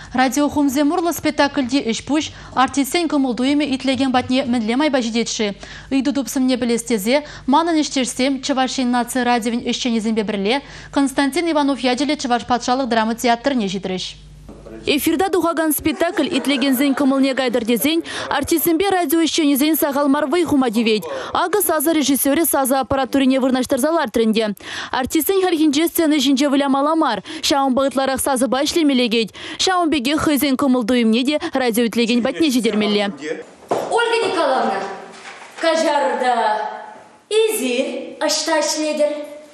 Радио Хумземурлы спектакльде үшпуш, артистен көмілдуеме итлеген батне мінлемай бәжедетші. Үйді дұпсымне білестезе, манын іштерсем, Чывашин нация радиовин үшченезімбе бірле, Константин Иванов яделе Чываш патшалық драма театрыне жидіріш. Эфирда духаган спектакль итлегензен кымылне гайдырдезен, артистенбе радио үшченезен сағалмарвай хумадевет. Ағы саза режиссері саза аппаратурине вырнаштырзалар тренде. Артистен хархинже сцены жинже вылямаламар. Шаун бағытларақ сазы башлемелегет. Шаун беге хызен кымылдуемне де радио итлеген батне жидермеле. Ольга Николаевна, кажарда изир ашташледер.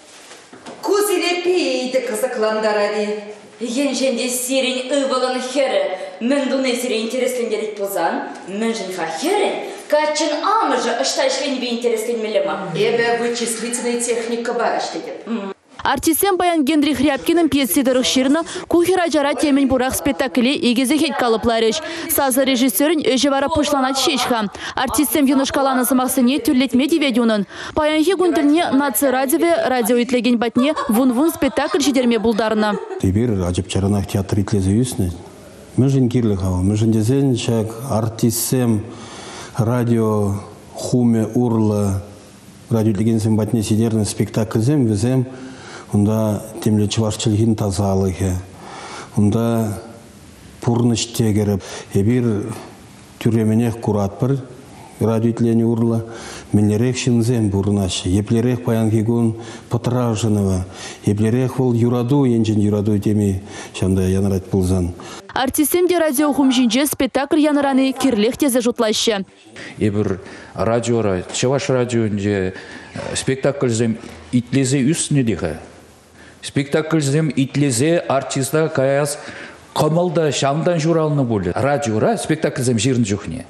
Кузиле пейді қызықландаради. Енженде сирень ывалан хері, мен дуне сирень интереслендерит позан, мен женха хері, качын амыжы ашташленбе интересленмелема. Эбе вычислительная техника бараштедер. Артистен Баян Генрих Рябкинын пьеседерых ширны кухера жара темен бурах спектакле егезе хет калыпларыш. Сазы режиссерін өжі вара пушланат шешха. Артистен юношкаланы замақсыне түрлетме деведюнын. Паянхи гүнділіне нация радио итлеген батне вун-вун спектакль жидерме булдарына. Теперь ажып чаранах театр итлезе юсны. Мүжін кирліхава, мүжін дезен чак артистен радио хуме урлы радио итлегенсен батне сидерны спектакль зем візем. Онда темле чывашчылығын тазалығы, онда пұрныш тегеріп, ебір түрременех курат бір, радио итлені урла, менлерек шинзем бұрнашы, еплерек паянкигун патражынова, еплерек ол юраду, енжен юраду теми, шанда янарат пылзан. Артистемде радио хумжинже спектакль янараны кирлех тезе жұтлашы. Ебір радиора, чываш радионде спектакльзем итлезе үстіне деға. Спектакльзем итлезе артиста каяз қымылда шамдан журалыны болы. Радиора спектакльзем жерін жүхне.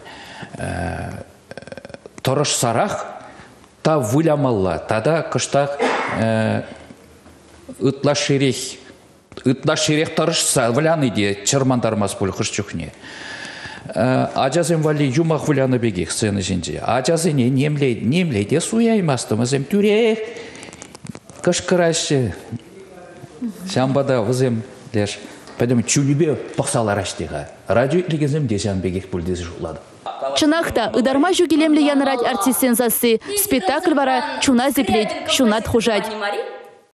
Тұрыш сарақ та вылямалла, тада кыштақ ытла шерех тұрышса вляны де чырмандармас болы қыш жүхне. Ажазем вали юмақ вляны бегек сцены жинде. Ажазене немлейде суяймастымызем түрек кышкырашы. Шамбада вызем леш. Поэтому чулюбе пақсалар аштыға. Радио итлегензем дешан бегек бүлдезі жулады. Чынақта, ыдарма жүгелемлі янырать артистен засы. Спектакль вара чуна зеплет, шунат хужать.